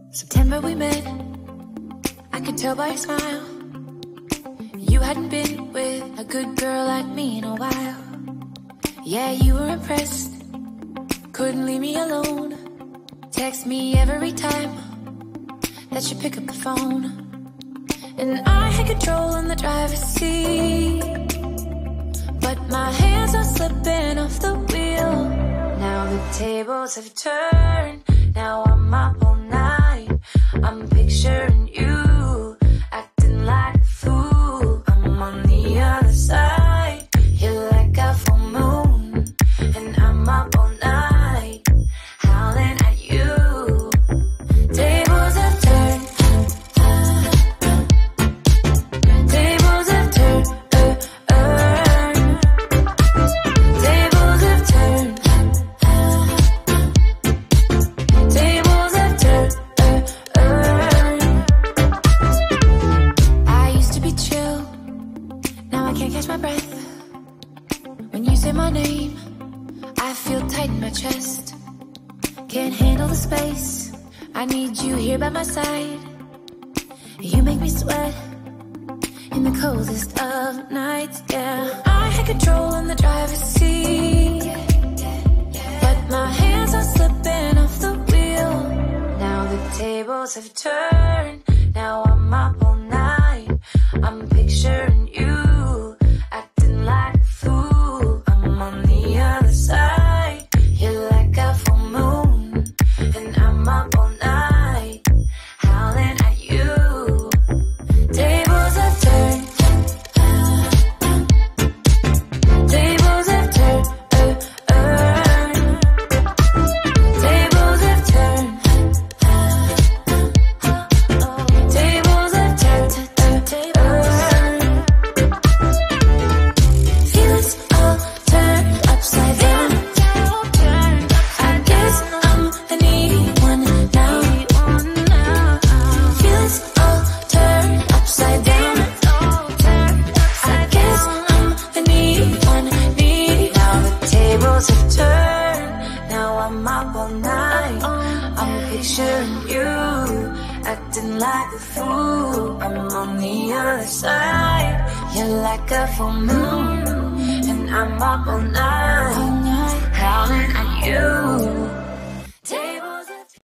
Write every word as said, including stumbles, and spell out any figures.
September we met, I could tell by your smile. You hadn't been with a good girl like me in a while. Yeah, you were impressed, couldn't leave me alone. Text me every time that you pick up the phone. And I had control in the driver's seat, but my hands are slipping off the wheel. Now the tables have turned, now I'm up all night. I'm picturing you, acting like a fool. I'm on the other side, you're like a full moon. And I'm up all night, howling at you. Tables have turned, tables have turned, uh, uh. Tables have turned, tables have turned, uh, uh. I used to be chill, now I can't catch my breath. When you say my name, I feel tight in my chest. Can't handle the space, I need you here by my side. You make me sweat in the coldest of nights, yeah. I had control in the driver's seat, but my hands are slipping off the wheel. Now the tables have turned, now I'm up all night. I'm picturing you, acting like a fool. I'm on the other side, you're like a full moon. And I'm up all night, howling at you. Tables have turned, tables have turned, uh, uh. Tables have turned, tables have turned, uh, uh. Feelings all turned upside down. I guess I'm the needy one now. Feelings all turned upside down. I guess I'm the needy one, needy. Now the tables have turned, now I'm up all night. I'm picturing you, acting like a fool. I'm on the other side, you're like a full moon. And I'm up all night, howling at you.